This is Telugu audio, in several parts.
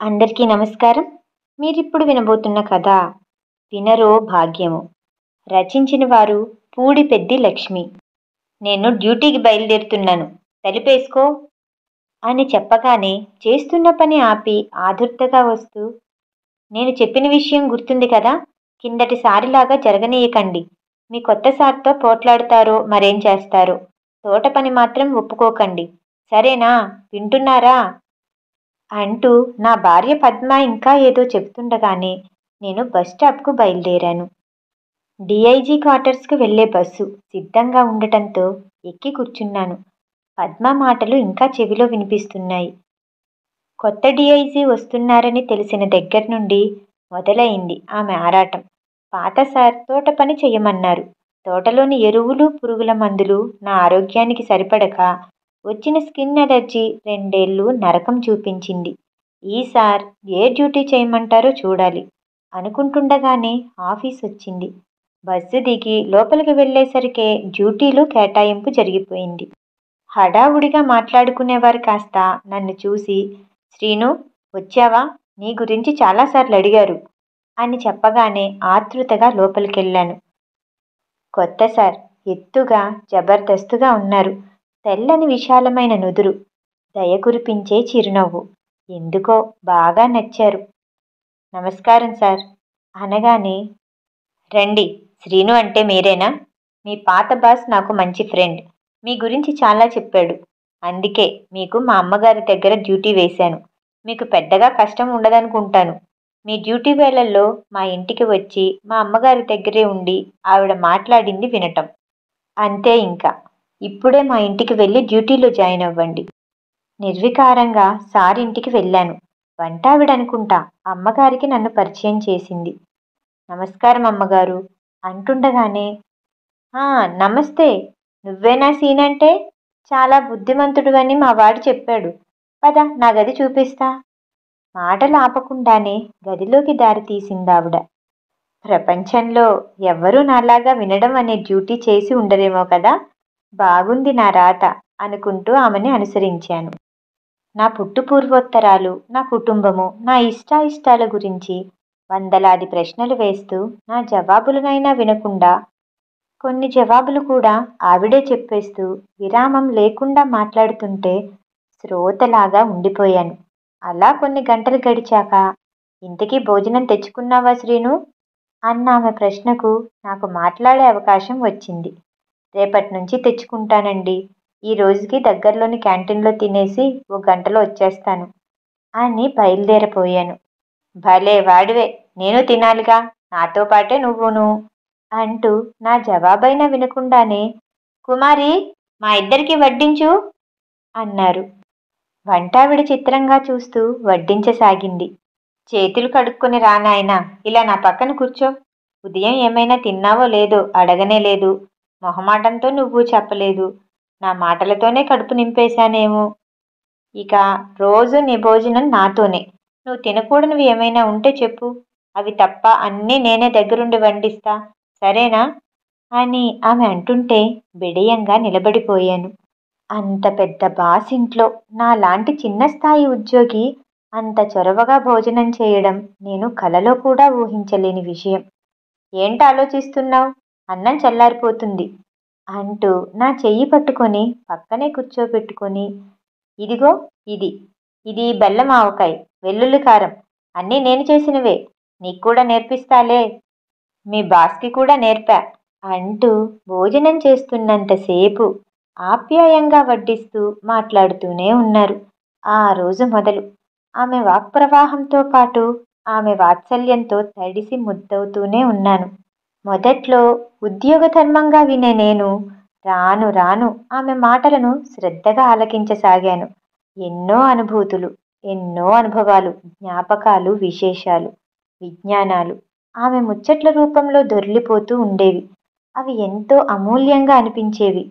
అందరికీ నమస్కారం. మీరిప్పుడు వినబోతున్న కథ 'వినరో భాగ్యము'. రచించిన వారు పూడిపెద్ది లక్ష్మి. నేను డ్యూటీకి బయలుదేరుతున్నాను. తలుపేసుకో అని చెప్పగానే చేస్తున్న పని ఆపి ఆదుర్దాగా వస్తూ, నేను చెప్పిన విషయం గుర్తుంది కదా? కిందటిసారిలాగా జరగనీయకండి. మీ కొత్త సార్తో పోట్లాడతారో మరేం చేస్తారో. తోట పని మాత్రం ఒప్పుకోకండి. సరేనా? వింటున్నారా? అంటూ నా భార్య పద్మ ఇంకా ఏదో చెప్తుండగానే నేను బస్టాప్కు బయలుదేరాను. డిఐజీ క్వార్టర్స్కు వెళ్లే బస్సు సిద్ధంగా ఉండటంతో ఎక్కి కూర్చున్నాను. పద్మ మాటలు ఇంకా చెవిలో వినిపిస్తున్నాయి. కొత్త డిఐజీ వస్తున్నారని తెలిసిన దగ్గర నుండి మొదలైంది ఆమె ఆరాటం. పాత సార్ తోట పని చెయ్యమన్నారు. తోటలోని ఎరువులు, పురుగుల మందులు నా ఆరోగ్యానికి సరిపడక వచ్చిన స్కిన్ ఎలర్జీ 2 ఏళ్లు నరకం చూపించింది. ఈసారి ఏ డ్యూటీ చేయమంటారో చూడాలి అనుకుంటుండగానే ఆఫీస్ వచ్చింది. బస్సు దిగి లోపలికి వెళ్ళేసరికే డ్యూటీలు కేటాయింపు జరిగిపోయింది. హడావుడిగా మాట్లాడుకునేవారు కాస్త నన్ను చూసి, శ్రీను వచ్చావా? నీ గురించి చాలాసార్లు అడిగారు అని చెప్పగానే ఆతృతగా లోపలికెళ్ళాను. కొత్త సార్ ఎత్తుగా జబర్దస్తుగా ఉన్నారు. తెల్లని విశాలమైన నుదురు, దయ కురిపించే చిరునవ్వు ఎందుకో బాగా నచ్చారు. నమస్కారం సార్ అనగానే, రండి, శ్రీను అంటే మీరేనా? మీ పాత బాస్ నాకు మంచి ఫ్రెండ్. మీ గురించి చాలా చెప్పాడు. అందుకే మీకు మా అమ్మగారి దగ్గర డ్యూటీ వేశాను. మీకు పెద్దగా కష్టం ఉండదనుకుంటాను. మీ డ్యూటీ వేళల్లో మా ఇంటికి వచ్చి మా అమ్మగారి దగ్గరే ఉండి ఆవిడ మాట్లాడింది వినటం. అంతే ఇంకా. ఇప్పుడే మా ఇంటికి వెళ్ళి డ్యూటీలో జాయిన్ అవ్వండి. నిర్వికారంగా సార్ ఇంటికి వెళ్ళాను. వంటావిడనుకుంటా అమ్మగారికి నన్ను పరిచయం చేసింది. నమస్కారం అమ్మగారు అంటుండగానే, నమస్తే. నువ్వేనా సీనంటే? చాలా బుద్ధిమంతుడు అని మా వాడు చెప్పాడు. పద నా గది చూపిస్తా. మాటలు ఆపకుండానే గదిలోకి దారి తీసిందావిడ. ప్రపంచంలో ఎవ్వరూ నాలాగా వినడం అనే డ్యూటీ చేసి ఉండరేమో కదా. బాగుంది నా రాత అనుకుంటూ ఆమెని అనుసరించాను. నా పుట్టుపూర్వోత్తరాలు, నా కుటుంబము, నా ఇష్టాయిష్టాల గురించి వందలాది ప్రశ్నలు వేస్తూ నా జవాబులనైనా వినకుండా, కొన్ని జవాబులు కూడా ఆవిడే చెప్పేస్తూ విరామం లేకుండా మాట్లాడుతుంటే శ్రోతలాగా ఉండిపోయాను. అలా కొన్ని గంటలు గడిచాక, ఇంతకీ భోజనం తెచ్చుకున్నావా శ్రీను అన్న ఆమె ప్రశ్నకు నాకు మాట్లాడే అవకాశం వచ్చింది. రేపటి నుంచి తెచ్చుకుంటానండి. ఈ రోజుకి దగ్గరలోని క్యాంటీన్లో తినేసి 1 గంటలో వచ్చేస్తాను అని బయలుదేరపోయాను. భలే వాడివే, నేను తినాలిగా, నాతో పాటే నువ్వును అంటూ నా జవాబైనా వినకుండానే, కుమారి మా ఇద్దరికి వడ్డించు అన్నారు. వంటావిడ చిత్రంగా చూస్తూ వడ్డించసాగింది. చేతులు కడుక్కొని రా నాయనా, ఇలా నా పక్కన కూర్చో. ఉదయం ఏమైనా తిన్నావో లేదో అడగనే లేదు. మొహమాటంతో నువ్వు చెప్పలేదు. నా మాటలతోనే కడుపు నింపేశానేమో. ఇక రోజు నీ భోజనం నాతోనే. నువ్వు తినకూడనివి ఏమైనా ఉంటే చెప్పు. అవి తప్ప అన్నీ నేనే దగ్గరుండి వండిస్తా. సరేనా అని ఆమె అంటుంటే బిడియంగా నిలబడిపోయాను. అంత పెద్ద బాస్ ఇంట్లో నాలాంటి చిన్న స్థాయి ఉద్యోగి అంత చొరవగా భోజనం చేయడం నేను కలలో కూడా ఊహించలేని విషయం. ఏంటి ఆలోచిస్తున్నావు? అన్నం చల్లారిపోతుంది అంటూ నా చెయ్యి పట్టుకొని పక్కనే కూర్చోబెట్టుకొని, ఇదిగో ఇది ఇది బెల్లం ఆవకాయ, వెల్లుల్లి కారం అన్నీ నేను చేసినవే. నీకు కూడా నేర్పిస్తాలే. మీ బాస్కి కూడా నేర్పా అంటూ భోజనం చేస్తున్నంతసేపు ఆప్యాయంగా వడ్డిస్తూ మాట్లాడుతూనే ఉన్నారు. ఆ రోజు మొదలు ఆమె వాక్ప్రవాహంతో పాటు ఆమె వాత్సల్యంతో తడిసి ముద్దవుతూనే ఉన్నాను. మొదట్లో ఉద్యోగ ధర్మంగా వినే నేను రాను రాను ఆమె మాటలను శ్రద్ధగా ఆలకించసాగాను. ఎన్నో అనుభూతులు, ఎన్నో అనుభవాలు, జ్ఞాపకాలు, విశేషాలు, విజ్ఞానాలు ఆమె ముచ్చట్ల రూపంలో దొర్లిపోతూ ఉండేవి. అవి ఎంతో అమూల్యంగా అనిపించేవి.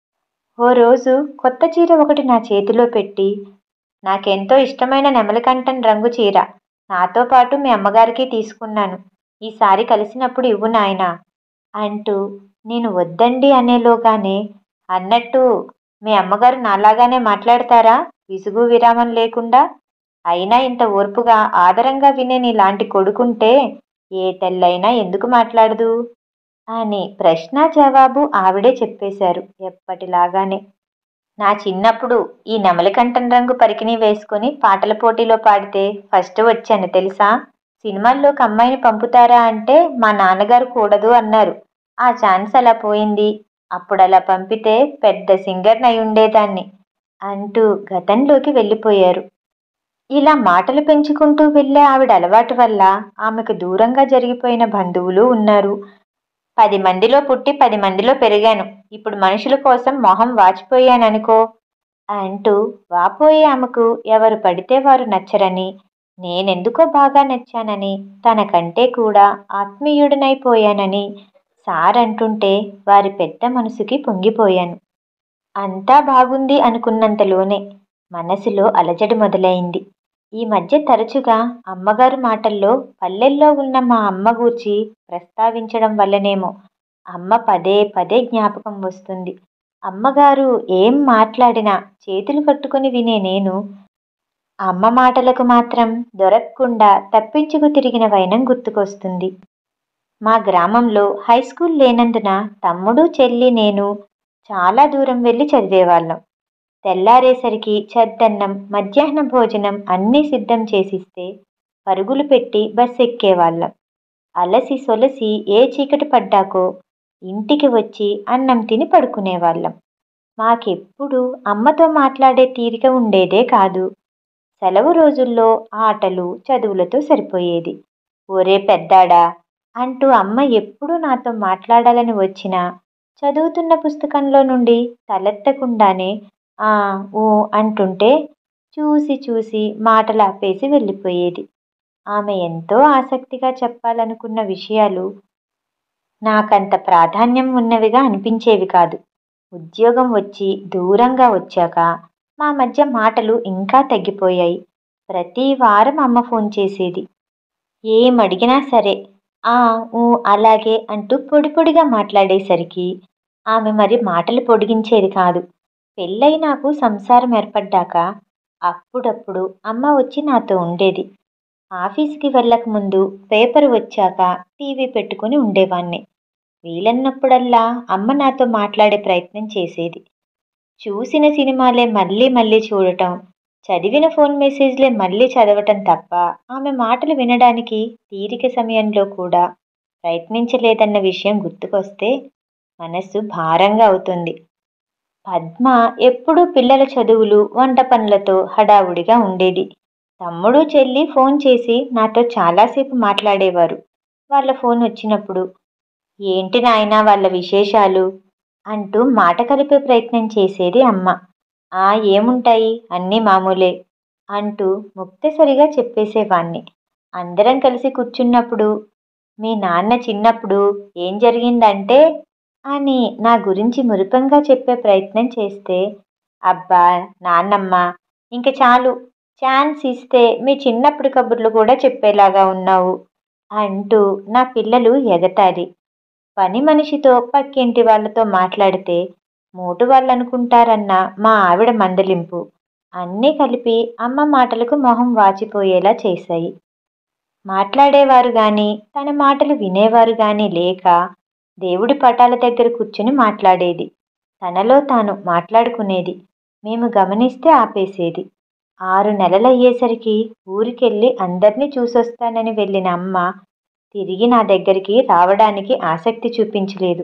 ఓ రోజు కొత్త చీర ఒకటి నా చేతిలో పెట్టి, నాకెంతో ఇష్టమైన నెమలికంఠం రంగు చీర నాతో పాటు మీ అమ్మగారికి తీసుకున్నాను. ఈసారి కలిసినప్పుడు ఇవ్వు నాయనా అంటూ నేను వద్దండి అనేలోగానే, అన్నట్టు మీ అమ్మగారు నాలాగానే మాట్లాడతారా విసుగు విరామం లేకుండా అయినా ఇంత ఓర్పుగా ఆదరంగా వినే నీలాంటి కొడుకుంటే ఏ తెల్లైనా ఎందుకు మాట్లాడదు అని ప్రశ్న జవాబు ఆవిడే చెప్పేశారు ఎప్పటిలాగానే. నా చిన్నప్పుడు ఈ నెమలికంఠం రంగు పరికిణీ వేసుకుని పాటల పోటీలో పాడితే ఫస్ట్ వచ్చాను తెలుసా. సినిమాల్లోకి అమ్మాయిని పంపుతారా అంటే మా నాన్నగారు కూడదు అన్నారు. ఆ ఛాన్స్ అలా పోయింది. అప్పుడలా పంపితే పెద్ద సింగర్ని అయి ఉండేదాన్ని అంటూ గతంలోకి వెళ్ళిపోయారు. ఇలా మాటలు పెంచుకుంటూ వెళ్ళే ఆవిడ అలవాటు వల్ల ఆమెకు దూరంగా జరిగిపోయిన బంధువులు ఉన్నారు. 10 మందిలో పుట్టి 10 మందిలో పెరిగాను. ఇప్పుడు మనుషుల కోసం మొహం వాచిపోయాననుకో అంటూ వాపోయే ఆమెకు ఎవరు పడితే వారు నచ్చరని, నేనెందుకో బాగా నచ్చానని, తనకంటే కూడా ఆత్మీయుడినైపోయానని సార్ అంటుంటే వారి పెద్ద మనసుకి పొంగిపోయాను. అంతా బాగుంది అనుకున్నంతలోనే మనసులో అలజడి మొదలైంది. ఈ మధ్య తరచుగా అమ్మగారు మాటల్లో పల్లెల్లో ఉన్న మా అమ్మ గూర్చి ప్రస్తావించడం వల్లనేమో అమ్మ పదే పదే జ్ఞాపకం వస్తుంది. అమ్మగారు ఏం మాట్లాడినా చేతులు కట్టుకుని వినే నేను అమ్మ మాటలకు మాత్రం దొరక్కుండా తప్పించుకు తిరిగిన వైనం గుర్తుకొస్తుంది. మా గ్రామంలో హై స్కూల్ లేనందున తమ్ముడు చెల్లి నేను చాలా దూరం వెళ్ళి చదివేవాళ్ళం. తెల్లారేసరికి చద్దన్నం, మధ్యాహ్న భోజనం అన్నీ సిద్ధం చేసిస్తే పరుగులు పెట్టి బస్ ఎక్కేవాళ్ళం. అలసి సొలసి ఏ చీకటి పడ్డాకో ఇంటికి వచ్చి అన్నం తిని పడుకునేవాళ్ళం. మాకెప్పుడు అమ్మతో మాట్లాడే తీరిక ఉండేదే కాదు. సెలవు రోజుల్లో ఆటలు చదువులతో సరిపోయేది. ఒరే పెద్దాడా అంటూ అమ్మ ఎప్పుడూ నాతో మాట్లాడాలని వచ్చినా చదువుతున్న పుస్తకంలో నుండి తలెత్తకుండానే ఆ ఊ అంటుంటే చూసి చూసి మాటలు ఆపేసి వెళ్ళిపోయేది. ఆమె ఎంతో ఆసక్తిగా చెప్పాలనుకున్న విషయాలు నాకంత ప్రాధాన్యం ఉన్నవిగా అనిపించేవి కాదు. ఉద్యోగం వచ్చి దూరంగా వచ్చాక మా మధ్య మాటలు ఇంకా తగ్గిపోయాయి. ప్రతి వారం అమ్మ ఫోన్ చేసేది. ఏమడిగినా సరే ఆ ఊ అలాగే అంటూ పొడి పొడిగా మాట్లాడేసరికి ఆమె మరి మాటలు పొడిగించేది కాదు. పెళ్ళై నాకు సంసారం ఏర్పడ్డాక అప్పుడప్పుడు అమ్మ వచ్చి నాతో ఉండేది. ఆఫీస్కి వెళ్ళకముందు పేపర్ వచ్చాక టీవీ పెట్టుకుని ఉండేవాణ్ణి. వీలన్నప్పుడల్లా అమ్మ నాతో మాట్లాడే ప్రయత్నం చేసేది. చూసిన సినిమాలే మళ్ళీ మళ్ళీ చూడటం, చదివిన ఫోన్ మెసేజ్లే మళ్ళీ చదవటం తప్ప ఆమె మాటలు వినడానికి తీరిక సమయంలో కూడా ప్రయత్నించలేదన్న విషయం గుర్తుకొస్తే మనస్సు భారంగా అవుతుంది. పద్మ ఎప్పుడూ పిల్లల చదువులు, వంట పనులతో హడావుడిగా ఉండేది. తమ్ముడు చెల్లి ఫోన్ చేసి నాతో చాలాసేపు మాట్లాడేవారు. వాళ్ళ ఫోన్ వచ్చినప్పుడు ఏంటి నాయనా వాళ్ళ విశేషాలు అంటూ మాట కలిపే ప్రయత్నం చేసేది అమ్మ. ఆ ఏముంటాయి అన్నీ మామూలే అంటూ ముక్తసరిగా చెప్పేసేవాణ్ణి. అందరం కలిసి కూర్చున్నప్పుడు మీ నాన్న చిన్నప్పుడు ఏం జరిగిందంటే అని నా గురించి మురిపంగా చెప్పే ప్రయత్నం చేస్తే అబ్బా నాన్నమ్మ ఇంక చాలు, ఛాన్స్ ఇస్తే మీ చిన్నప్పుడు కబుర్లు కూడా చెప్పేలాగా ఉన్నావు అంటూ నా పిల్లలు ఎగతాళి. పని మనిషితో పక్కింటి వాళ్ళతో మాట్లాడితే మోటు వాళ్ళనుకుంటారన్న మా ఆవిడ మందలింపు అన్నీ కలిపి అమ్మ మాటలకు మొహం వాచిపోయేలా చేశాయి. మాట్లాడేవారు గాని తన మాటలు వినేవారు గాని లేక దేవుడి పటాల దగ్గర కూర్చుని మాట్లాడేది. తనలో తాను మాట్లాడుకునేది. మేము గమనిస్తే ఆపేసేది. 6 నెలలయ్యేసరికి ఊరికెళ్ళి అందర్నీ చూసొస్తానని వెళ్ళిన అమ్మ తిరిగి నా దగ్గరికి రావడానికి ఆసక్తి చూపించలేదు.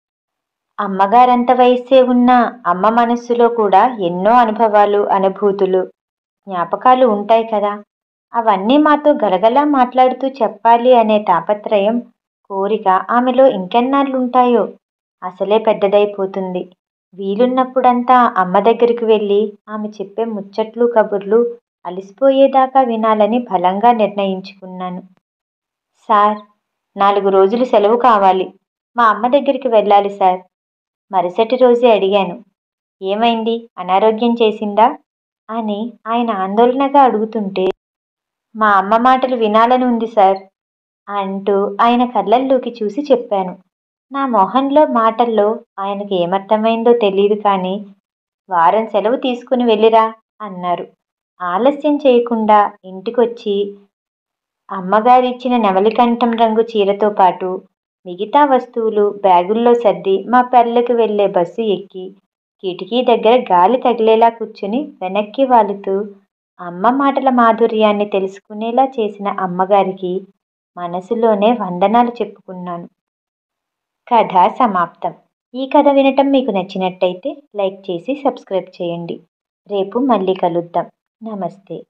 అమ్మగారంత వయస్సే ఉన్నా అమ్మ మనస్సులో కూడా ఎన్నో అనుభవాలు, అనుభూతులు, జ్ఞాపకాలు ఉంటాయి కదా. అవన్నీ మాతో గలగలా మాట్లాడుతూ చెప్పాలి అనే తాపత్రయం, కోరిక ఆమెలో ఇంకెన్నాళ్ళుంటాయో. అసలే పెద్దదైపోతుంది. వీలున్నప్పుడంతా అమ్మ దగ్గరికి వెళ్ళి ఆమె చెప్పే ముచ్చట్లు కబుర్లు అలిసిపోయేదాకా వినాలని బలంగా నిర్ణయించుకున్నాను. సార్ 4 రోజులు సెలవు కావాలి. మా అమ్మ దగ్గరికి వెళ్ళాలి సార్. మరుసటి రోజే అడిగాను. ఏమైంది, అనారోగ్యం చేసిందా అని ఆయన ఆందోళనగా అడుగుతుంటే మా అమ్మ మాటలు వినాలని ఉంది సార్ అంటూ ఆయన కళ్ళల్లోకి చూసి చెప్పాను. నా మొహంలో మాటల్లో ఆయనకు ఏమర్థమైందో తెలియదు కానీ వారం సెలవు తీసుకుని వెళ్ళిరా అన్నారు. ఆలస్యం చేయకుండా ఇంటికొచ్చి అమ్మగారిచ్చిన నెమలికంఠం రంగు చీరతో పాటు మిగతా వస్తువులు బ్యాగుల్లో సర్ది మా పల్లెకి వెళ్ళే బస్సు ఎక్కి కిటికీ దగ్గర గాలి తగిలేలా కూర్చుని వెనక్కి వాలుతూ అమ్మ మాటల మాధుర్యాన్ని తెలుసుకునేలా చేసిన అమ్మగారికి మనసులోనే వందనాలు చెప్పుకున్నాను. కథ సమాప్తం. ఈ కథ వినటం మీకు నచ్చినట్టయితే లైక్ చేసి సబ్స్క్రైబ్ చేయండి. రేపు మళ్ళీ కలుద్దాం. నమస్తే.